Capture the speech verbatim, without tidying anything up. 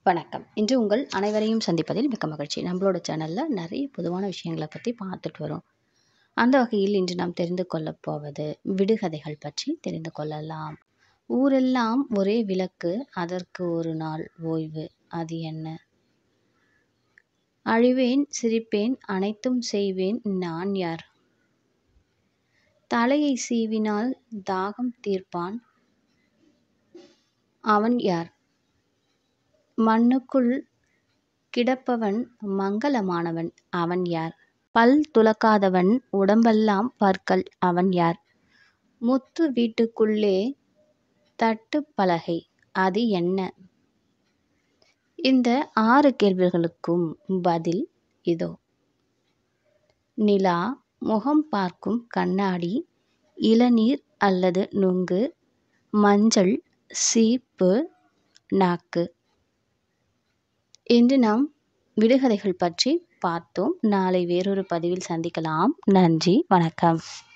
வணக்கம். இன்று உங்கள் அனைவரையும் சந்திப்பதில் மிக்க மகிழ்ச்சி. நம்மளோட சேனல்ல நிறைய பொதுவான விஷயங்கள பத்தி பார்த்துட்டு வரோம். அந்த வகையில் இன்று நாம் தெரிந்து கொள்ளப் போவது விடுகதைகள் பற்றி தெரிந்து கொள்ளலாம். ஊரெல்லாம் ஒரே விளக்கு, அதற்கு ஒரு நாள் ஓய்வு. அது என்ன? அழுவேன், சிரிப்பேன், அனைத்தும் செய்வேன். நான் யார்? தலையை சீவினால் தாகம் தீர்ப்பான். அவன் யார்? மண்ணுக்குள் கிடப்பவன் மங்கலமானவன். அவன் யார்? பல் துலக்காதவன், உடம்பெல்லாம் பற்கள். அவன் யார்? முத்து வீட்டுக்குள்ளே தட்டுப் பலகை. அது என்ன? இந்த ஆறு கேள்விகளுக்கும் பதில் இதோ. நிலா, முகம் பார்க்கும் கண்ணாடி, இளநீர் அல்லது நுங்கு, மஞ்சள், சீப்பு, நாக்கு. இன்று நாம் விடுகதைகள் பற்றி பார்த்தோம். நாளை வேறொரு பதிவில் சந்திக்கலாம். நன்றி, வணக்கம்.